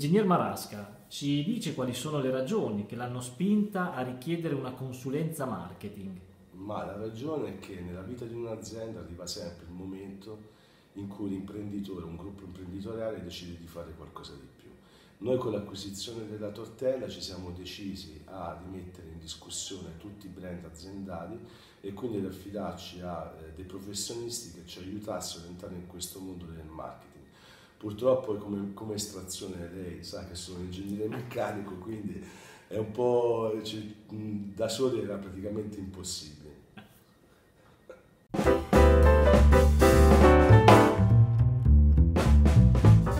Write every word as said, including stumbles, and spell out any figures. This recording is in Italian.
Ingegner Marasca, ci dice quali sono le ragioni che l'hanno spinta a richiedere una consulenza marketing? Ma la ragione è che nella vita di un'azienda arriva sempre il momento in cui l'imprenditore, un gruppo imprenditoriale decide di fare qualcosa di più. Noi con l'acquisizione della Tortella ci siamo decisi a rimettere in discussione tutti i brand aziendali e quindi ad affidarci a eh, dei professionisti che ci aiutassero ad entrare in questo mondo del marketing. Purtroppo come, come estrazione lei sa che sono ingegnere meccanico, quindi è un po', cioè, mh, da soli era praticamente impossibile.